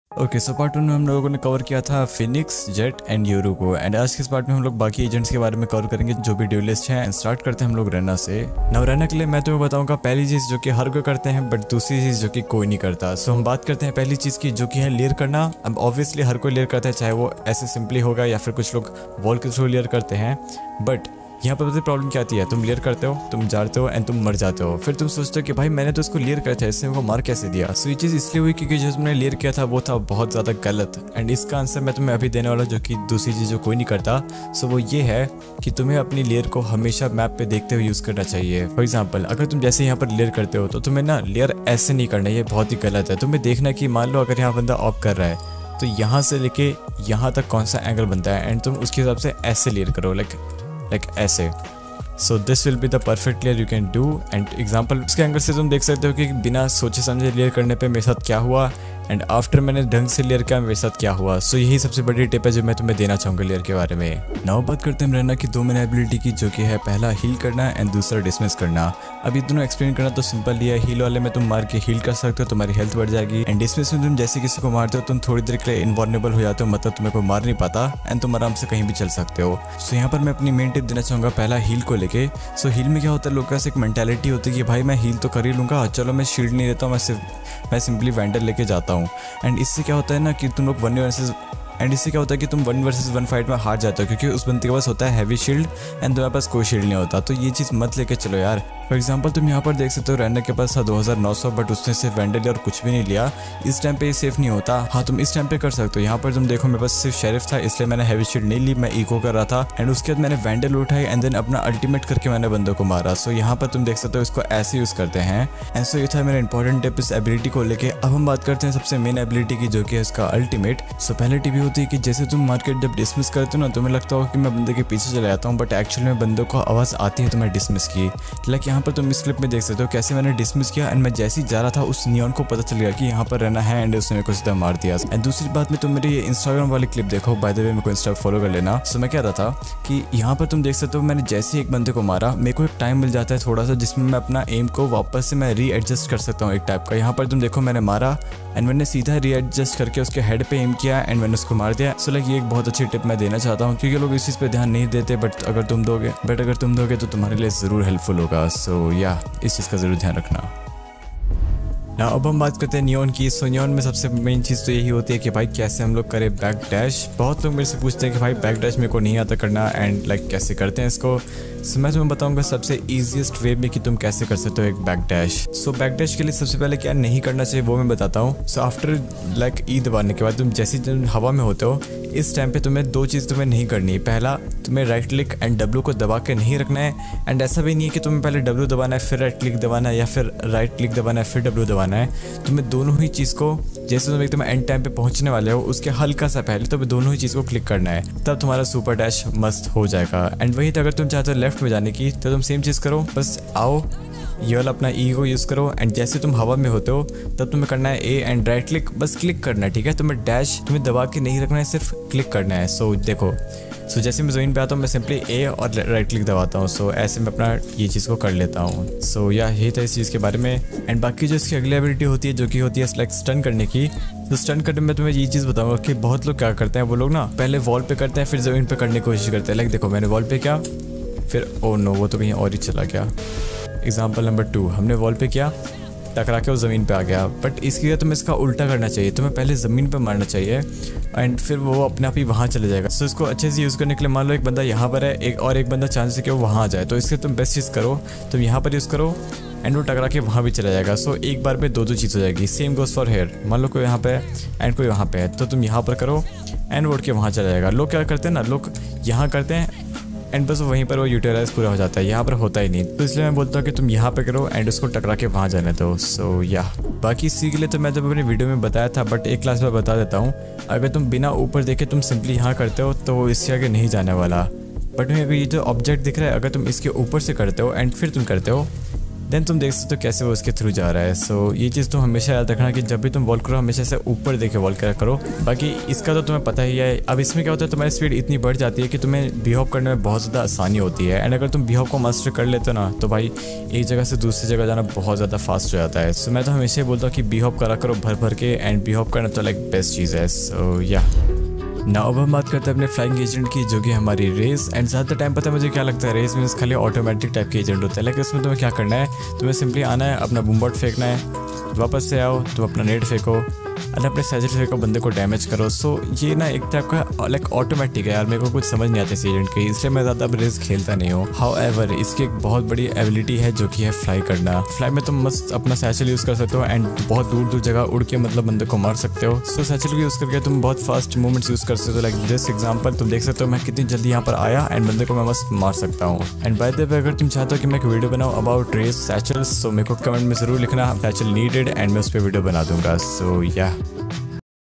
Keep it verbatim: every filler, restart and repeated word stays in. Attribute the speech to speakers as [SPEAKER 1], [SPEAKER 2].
[SPEAKER 1] Okay so part one में हम लोगों ने कवर किया था फिनिक्स, जेट एंड यूरो को। एंड आज के इस पार्ट में हम लोग बाकी एजेंट्स के बारे में कवर करेंगे जो भी ड्यूलिस्ट हैं। स्टार्ट करते हैं हम लोग रेना से। नाउ रेना के लिए मैं तुम्हें बताऊंगा पहली चीज़ जो कि हर कोई करते हैं, बट दूसरी चीज़ जो कि कोई नहीं करता। सो so, हम बात करते हैं पहली चीज़ की जो कि है लेयर करना। अब ऑब्वियसली हर कोई लेयर करता है, चाहे वो ऐसे सिंपली होगा या फिर कुछ लोग वॉल के थ्रू लेयर करते हैं। बट यहाँ पर पता प्रॉब्लम क्या आती है, तुम लेयर करते हो, तुम जाते हो एंड तुम मर जाते हो। फिर तुम सोचते हो कि भाई मैंने तो इसको लेयर किया था, इससे मेरे को मार कैसे दिया। सो ये चीज़ इसलिए हुई क्योंकि जो तुमने लेयर किया था वो था बहुत ज़्यादा गलत। एंड इसका आंसर मैं तुम्हें अभी देने वाला जो कि दूसरी चीज़ जो कोई नहीं करता। सो वो ये है कि तुम्हें अपनी लेयर को हमेशा मैप पे देखते हुए यूज़ करना चाहिए। फॉर एग्जाम्पल अगर तुम जैसे यहाँ पर लेयर करते हो तो तुम्हें ना लेयर ऐसे नहीं करना, ये बहुत ही गलत है। तुम्हें देखना कि मान लो अगर यहाँ बंदा ऑफ कर रहा है तो यहाँ से लेके यहाँ तक कौन सा एंगल बनता है एंड तुम उसके हिसाब से ऐसे लेयर करो, लाइक लाइक ऐसे। So this will be the perfect layer you can do. And example उसके एंगल से तुम देख सकते हो कि बिना सोचे समझे लेयर करने पे मेरे साथ क्या हुआ एंड आफ्टर मैंने ढंग से लेयर किया मेरे साथ क्या हुआ। सो so, यही सबसे बड़ी टिप है जो मैं तुम्हें देना चाहूँगा लेयर के बारे में। नाउ बात करते हैं रहना की दो मेन एबिलिटी की, जो कि है पहला हील करना एंड दूसरा डिसमिस करना। अब ये दोनों एक्सप्लेन करना तो सिंपल ही है। हील वाले में तुम मार के हील कर सकते हो, तुम्हारी हेल्थ बढ़ जाएगी। एंड डिसमिस में तुम जैसे किसी को मारते हो तुम थोड़ी देर के लिए इनवॉल्नेबल हो जाते हो, मतलब तुम्हें कोई मार नहीं पाता एंड तुम आराम से कहीं भी चल सकते हो। सो so, यहाँ पर मैं अपनी मेन टिप देना चाहूँगा पहला हील को लेके। सो so, हील में क्या होता है, लोगों का एक मेंटालिटी होती है कि भाई मैं हील तो कर ही लूँगा, चलो मैं शील्ड नहीं देता हूँ, मैं सिर्फ मैं सिंपली वेंडर लेके जाता हूँ। एंड इससे क्या होता है ना कि तुम लोग वन वर्सेस एंड इससे क्या होता है कि तुम वन वर्सेस वन फाइट में हार जाते हो, क्योंकि उस बंदे के पास होता है हैवी शील्ड एंड तुम्हारे पास कोई शील्ड नहीं होता। तो ये चीज़ मत लेके चलो यार। फॉर एग्जांपल तुम यहाँ पर देख सकते हो रैंडर के पास था दो हज़ार नौ सौ, बट उसने सिर्फ वेंडर लिया और कुछ भी नहीं लिया। इस टाइम पे ये सेफ नहीं होता। हाँ तुम इस टाइम पे कर सकते हो। यहाँ पर तुम देखो मेरे पास सिर्फ शेरिफ था इसलिए मैंने हैवी शील्ड नहीं ली, मैं इको कर रहा था एंड उसके बाद मैंने वेंडर उठाई एंड देन अपना अल्टीमेट करके मैंने बंदों को मारा। सो यहाँ पर तुम देख सकते हो इसको ऐसे यूज़ करते हैं। एंड सो ये था मेरा इंपॉर्टेंट टिप इस एबिलिटी को लेके। अब हम बात करते हैं सबसे मेन एबिलिटी की जो कि है इसका अल्टीमेट। सो पहले टिप होती है कि जैसे तुम मार्केट जब डिसमिस करते हो ना तुम्हें लगता हो कि मैं बंदे के पीछे चले जाता हूँ, बट एक्चुअली में बंदों को आवाज़ आती है तुम्हें डिसमिस की। लाइक यहाँ पर तुम इस क्लिप में देख सकते हो कैसे मैंने डिसमिस किया एंड मैं जैसे ही जा रहा था उस नियॉन को पता चल गया कि यहाँ पर रहना है एंड उसने मेरे को सीधा मार दिया। एंड दूसरी बात में तुम मेरी ये इंस्टाग्राम वाली क्लिप देखो, बाय द वे मेरे को इंस्टा फॉलो कर लेना। सो मैं कह रहा था कि यहाँ पर तुम देख सकते हो मैंने जैसे ही एक बंदे को मारा मेरे को एक टाइम मिल जाता है थोड़ा सा जिसमें मैं अपना एम को वापस से मैं री एडजस्ट कर सकता हूँ एक टाइप का। यहाँ पर तुम देखो मैंने मारा एंड मैंने सीधा री एडजस्ट करके उसके हेड पे एम किया एंड मैंने उसको मार दिया। सो लाइक ये एक बहुत अच्छी टिप मैं देना चाहता हूँ क्योंकि लोग इस चीज़ पे ध्यान नहीं देते, बट अगर तुम दोगे बट अगर तुम दोगे तो तुम्हारे लिए ज़रूर हेल्पफुल होगा। सो या इस चीज़ का ज़रूर ध्यान रखना। ना अब हम बात करते हैं नियॉन की। सो नियॉन में सबसे मेन चीज़ तो यही होती है कि भाई कैसे हम लोग करें बैक डैश। बहुत लोग मेरे से पूछते हैं कि भाई बैक डैश मेरे को नहीं आता करना एंड लाइक कैसे करते हैं इसको। सो मैं तुम्हें बताऊंगा सबसे ईजीएस्ट वे में कि तुम कैसे कर सकते हो एक back dash. So back dash के लिए सबसे पहले क्या नहीं करना चाहिए वो मैं बताता हूँ। सो आफ्टर लाइक ई दबाने के बाद तुम जैसे तुम हवा में होते हो इस टाइम पे तुम्हें दो चीज़ तुम्हें नहीं करनी है। पहला तुम्हें राइट क्लिक एंड डब्ल्यू को दबा के नहीं रखना है। एंड ऐसा भी नहीं है कि तुम्हें पहले डब्ल्यू दबाना है फिर राइट क्लिक दबाना है या फिर राइट क्लिक दबाना है फिर डब्ल्यू दबाना है। तुम्हें दोनों ही चीज़ को जैसे तुम एकदम एंड टाइम पे पहुंचने वाले हो उसके हल्का सा पहले तुम्हें दोनों ही चीज़ को क्लिक करना है, तब तुम्हारा सुपर डैश मस्त हो जाएगा। एंड वही तो अगर तुम चाहते हो लेफ्ट में जाने की तो तुम सेम चीज़ करो, बस आओ ये वाला अपना ई को यूज़ करो एंड जैसे तुम हवा में होते हो तब तुम्हें करना है ए एंड राइट क्लिक, बस क्लिक करना है, ठीक है। तुम्हें डैश तुम्हें दबा के नहीं रखना है, सिर्फ क्लिक करना है। सो so, देखो सो so, जैसे मैं ज़मीन पे आता हूँ मैं सिंपली ए और राइट क्लिक दबाता हूँ। सो so, ऐसे मैं अपना ये चीज़ को कर लेता हूँ। सो so, या यही था इस चीज़ के बारे में। एंड बाकी जो इसकी अगली एबिलिटी होती है जो कि होती है लाइक स्टन करने की। तो स्टन करने में तुम्हें ये चीज़ बताऊंगा कि बहुत लोग क्या करते हैं, वो लोग ना पहले वॉल पे करते हैं फिर ज़मीन पे करने की कोशिश करते हैं। लाइक देखो मैंने वॉल पे किया फिर ओ नो वो तो कहीं और ही चला गया। एग्जाम्पल नंबर टू, हमने वॉल पे किया टकरा के वो ज़मीन पे आ गया, बट इसके लिए तुम्हें इसका उल्टा करना चाहिए। तुम्हें पहले ज़मीन पे मारना चाहिए एंड फिर वो अपने आप ही वहाँ चले जाएगा। सो so, इसको अच्छे से यूज़ करने के लिए मान लो एक बंदा यहाँ पर है एक और एक बंदा चांस है कि वो वहाँ आ जाए, तो इसके तुम बेस्ट चीज़ करो तुम यहाँ पर यूज़ करो एंड वो टकरा के वहाँ भी चला जाएगा। सो so, एक बार पे दो दो चीज़ हो जाएगी। सेम गोज़ फॉर हेयर, मान लो कोई यहाँ पे है एंड कोई वहाँ पे है तो तुम यहाँ पर करो एंड उड़ के वहाँ चला जाएगा। लोग क्या करते हैं ना, लोग यहाँ करते हैं एंड बस वहीं पर वो यूटिलाइज पूरा हो जाता है, यहाँ पर होता ही नहीं। तो इसलिए मैं बोलता हूँ कि तुम यहाँ पे करो एंड उसको टकरा के वहाँ जाने दो। सो या बाकी इसी के लिए तो मैं जब अपनी वीडियो में बताया था, बट एक क्लास में बता देता हूँ। अगर तुम बिना ऊपर देखे तुम सिंपली यहाँ करते हो तो वो इससे आगे नहीं जाने वाला। बट अगर ये जो ऑब्जेक्ट दिख रहा है अगर तुम इसके ऊपर से करते हो एंड फिर तुम करते हो देन तुम देख सकते हो कैसे वो उसके थ्रू जा रहा है। सो ये चीज़ तुम हमेशा याद रखना कि जब भी तुम वॉल करो हमेशा से ऊपर देखे वॉल करा करो। बाकी इसका तो तुम्हें पता ही है। अब इसमें क्या होता है, तुम्हारी स्पीड इतनी बढ़ जाती है कि तुम्हें बिहेव करने में बहुत ज़्यादा आसानी होती है। एंड अगर तुम बिहेव को मास्टर कर लेते हो ना तो भाई एक जगह से दूसरी जगह जाना बहुत ज़्यादा फास्ट हो जाता है। सो मैं तो हमेशा बोलता हूँ कि बिहेव करा करो भर भर के, एंड बिहेव करना तो लाइक बेस्ट चीज़ है। सो या ना अब हम बात करते हैं अपने फ्लाइंग एजेंट की, जो कि हमारी रेस। एंड ज़्यादा टाइम पता है मुझे क्या लगता है, रेस में खाली ऑटोमेटिक टाइप के एजेंट होता है। लेकिन उसमें तुम्हें क्या करना है, तुम्हें सिंपली आना है, अपना बूमबॉट फेंकना है, वापस से आओ, तुम अपना नेट फेंको और अपने सैचल फेंको, बंदे को डैमेज करो। सो ये ना एक टाइप का लाइक ऑटोमेटिक है यार। मेरे को कुछ समझ नहीं आता इस एजेंट की, इसलिए मैं ज़्यादा अब रेस खेलता नहीं हूँ। हाउ एवर इसकी एक बहुत बड़ी एबिलिटी है जो कि है फ्लाई करना। फ्लाई में तुम मस्त अपना सैचल यूज़ कर सकते हो एंड बहुत दूर दूर जगह उड़ के मतलब बंदे को मार सकते हो। सो सैचल को यूज़ करके तुम बहुत फास्ट मूवमेंट्स यूज़ कर सकते हो। लाइक दिस एग्जाम्पल तुम देख सकते हो मैं कितनी जल्दी यहाँ पर आया एंड बंदे को मैं मस्त मार सकता हूँ। एंड बाय द वे अगर तुम चाहते हो कि मैं एक वीडियो बनाऊँ अबाउट रेस सैचल्स, तो मेरे को कमेंट में ज़रूर लिखना सैचल नीडेड एंड मैं उस पर वीडियो बना दूंगा। सो या